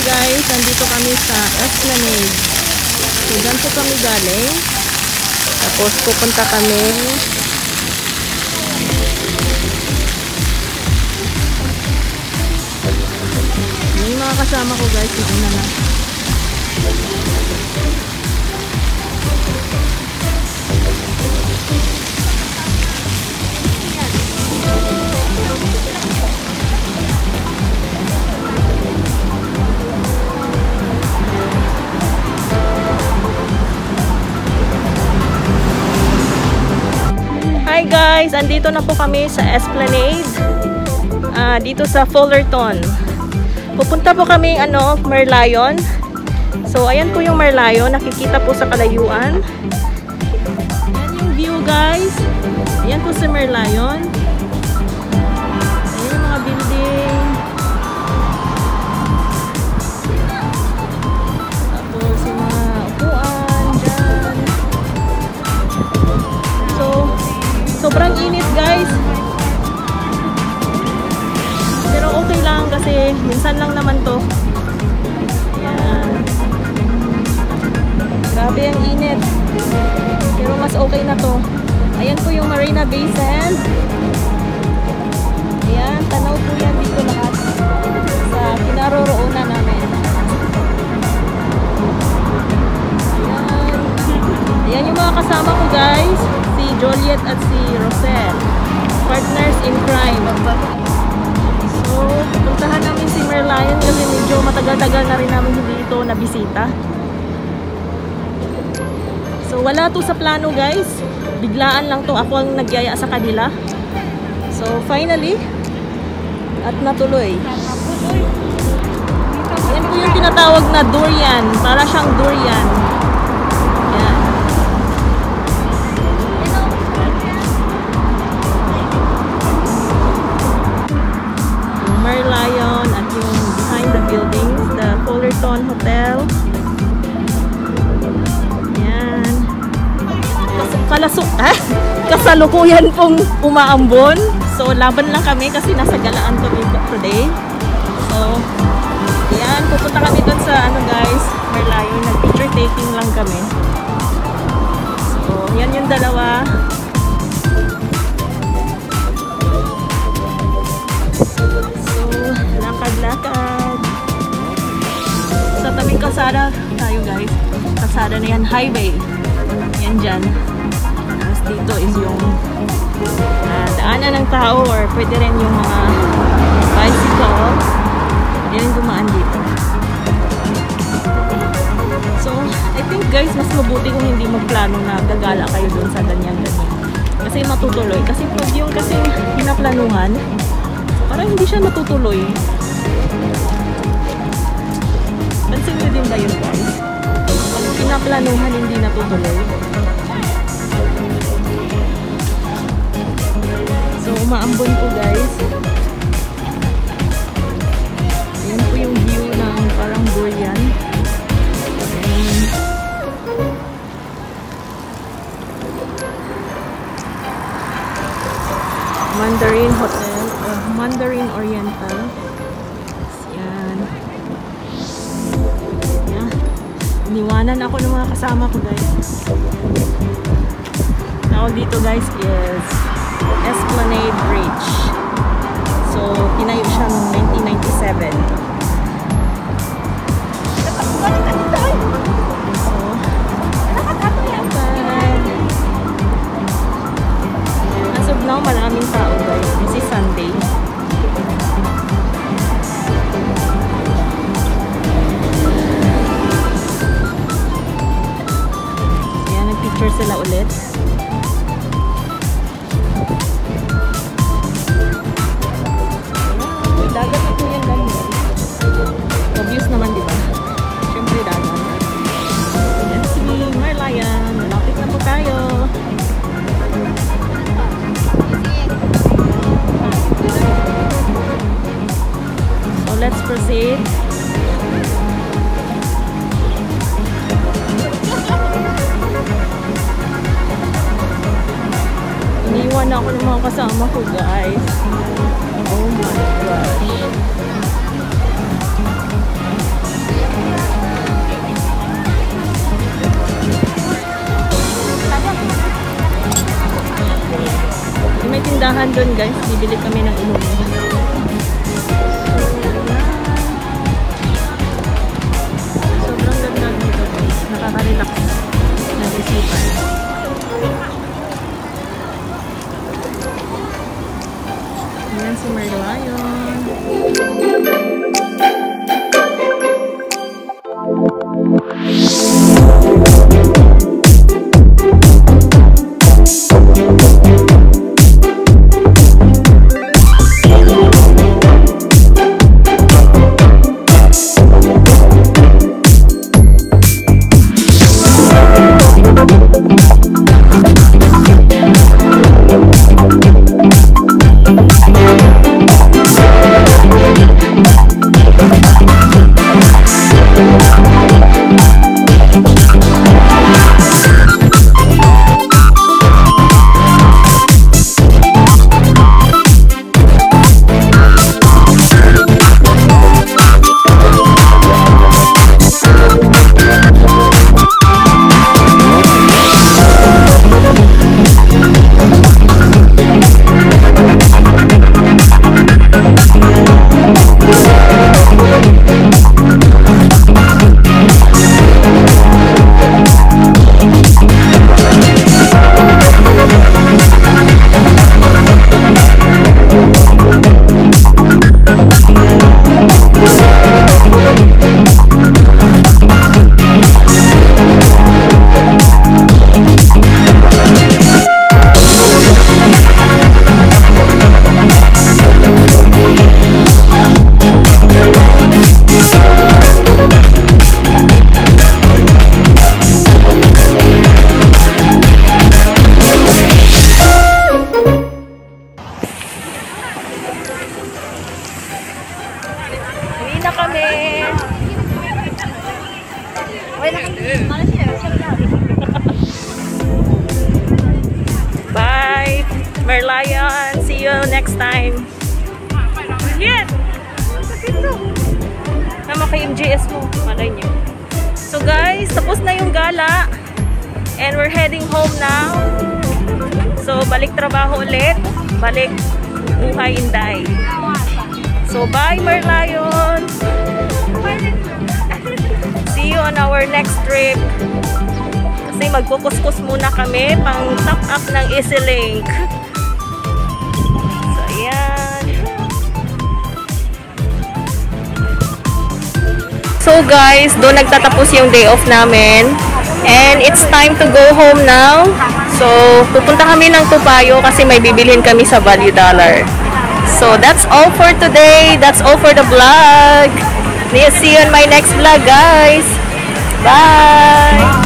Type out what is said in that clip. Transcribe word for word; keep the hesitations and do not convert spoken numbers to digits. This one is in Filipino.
guys, nandito kami sa Esplanade. So, dyan po kami galing. Tapos pupunta kami yung mga kasama ko guys, yung una na. Hi guys, andito na po kami sa Esplanade, uh, dito sa Fullerton. Pupunta po kami ano, Merlion. So ayan po yung Merlion, nakikita po sa kalayuan. Ayan yung view guys. Ayan po si Merlion. Ayan yung mga building. Tapos yung mga upuan dyan. So sobrang init guys. Pero okay lang kasi minsan lang naman to. Ayan. Grabe ang init. Pero mas okay na to. Ayan po yung Marina Bay Sands. Ayan, tanaw po yan dito lahat sa kinaroroonan namin. Ayan. Ayan yung mga kasama ko guys. Si Juliet at si Rosel, partners in crime. So, puntahan namin si Merlion kasi medyo matagal-tagal na rin namin hindi ito nabisita. So, wala to sa plano guys. Biglaan lang to. Ako ang nagyaya sa kanila. So, finally, at natuloy. Yan po yung tinatawag na durian. Para siyang durian. Merlion at yung behind the buildings, the Fullerton Hotel. Yan. Kas kalasuk ah? Kasalukuyan pong umaambon. So laban lang kami kasi nasa galaan kami today. So yan, pupunta kami dun sa ano guys, Merlion. Nag-picture taking lang kami. So yan yung dalawa. Lakad-lakad. Sa tabing kalsada tayo guys. Kalsada na yan, highway. Yan dyan. Tapos dito is yung uh, daanan ng tao or pwede rin yung mga bicycle. Yan yung dumaan dito. So, I think guys, mas mabuti kung hindi magplano na gagala kayo dun sa ganyan-ganyan. Kasi matutuloy. Kasi pag yung kasi pinaplanuhan, parang hindi siya matutuloy. Pansin nyo din ba yun guys? Pag pinaplanuhan, hindi natutuloy. So, umaambon po guys. Yan po yung view ng parang durian. And Mandarin Hotel. Mandarin Oriental. Yan. Yan. Iniwanan ako ng mga kasama ko guys. Tawag dito guys is Esplanade Bridge. So, tinayo siya noong nineteen ninety-seven. So, as of now, maraming tao guys. This is Sunday. Sila ulit. Dagat na po yan guys. Obvious naman diba? Siyempre dagat. Yan si Merlion. Malapit na po tayo. So let's proceed. Iniwan ako ng mga kasama ko guys. Oh my gosh. tindahan doon guys. Bibili kami ng inumin. Sobrang ganda dito guys. Nakaka-relax ng isipan. Ayan si Merlion. Bye, Merlion. See you next time. Yes! Tama kay M J S mo. Malay niyo. So guys, tapos na yung gala. And we're heading home now. So, balik trabaho ulit. Balik buhay Inday. So, bye Merlion. See you on our next trip. Kasi magkukuskus muna kami pang top up ng EasyLink. So, ayan. So guys, doon nagtatapos yung day off namin. And it's time to go home now. So, pupunta kami ng Topayo kasi may bibilhin kami sa Value Dollar. So, that's all for today. That's all for the vlog. See you on my next vlog, guys. Bye!